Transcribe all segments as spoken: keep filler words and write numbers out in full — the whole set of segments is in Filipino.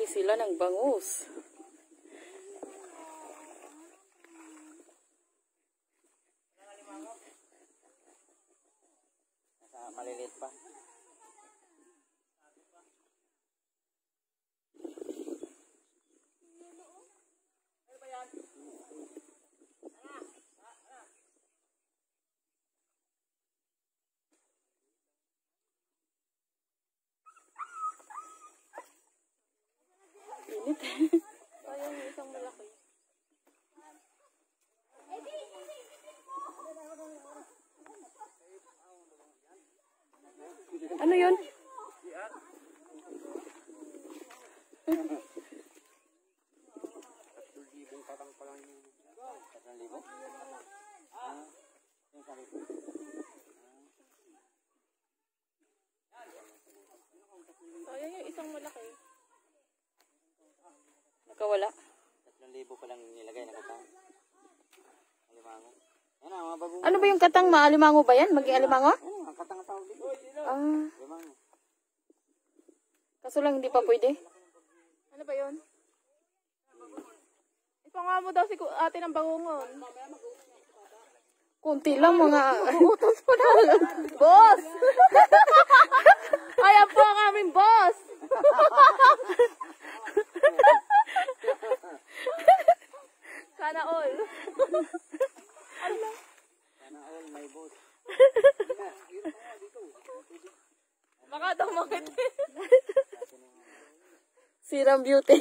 Nanguhuli sila ng bangus. Maliliit pa. Init. Ayan yung isang malaki. Ano yun? Ayan yung isang malaki. Nakawala. tatlong libo pa lang nilagay na katang. Alimango. Yan ang mga bago. Ano ba yung katang? Maalimango ba yan? Maging alimango? Yan ang katang tawag dito. Ah. Alimango. Kaso lang hindi pa pwede. Ano ba yun? Ipanga mo daw si ku- ate ng bangungon. Kunti lang mga... Utos mo na. Boss! Ayan po ang aming boss! Sana all. Sana all may boss. Baka daw makita. Sirang beauty.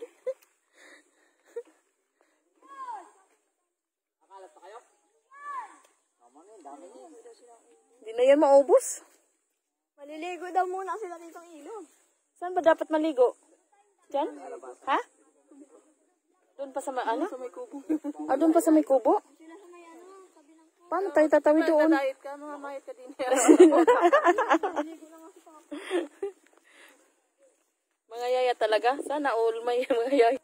Hindi na yan maubos. Maliligo daw muna sila ditong ilog. Saan ba dapat maligo? Diyan? Ha? Doon pa sa ma- ano? Sa may kubo. Ah, doon pa sa may kubo? Paano tayo tatawid doon? Diet ka, mga mayat ka din. Mga yaya talaga. Sana all may mga yaya.